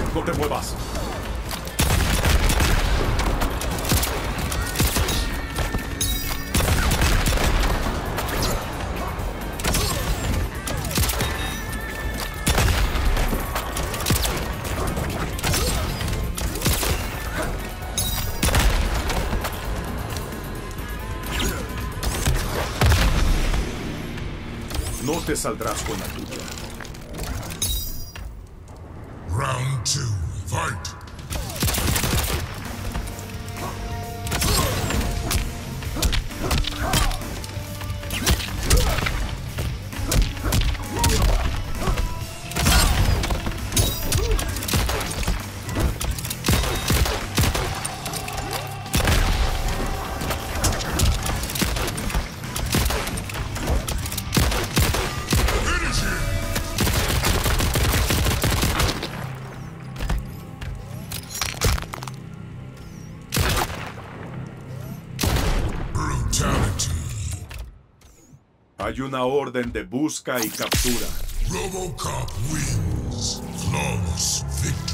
No te muevas. No te saldrás con la tuya. Round 2, fight! Hay una orden de busca y captura. RoboCop wins. Flawless victory.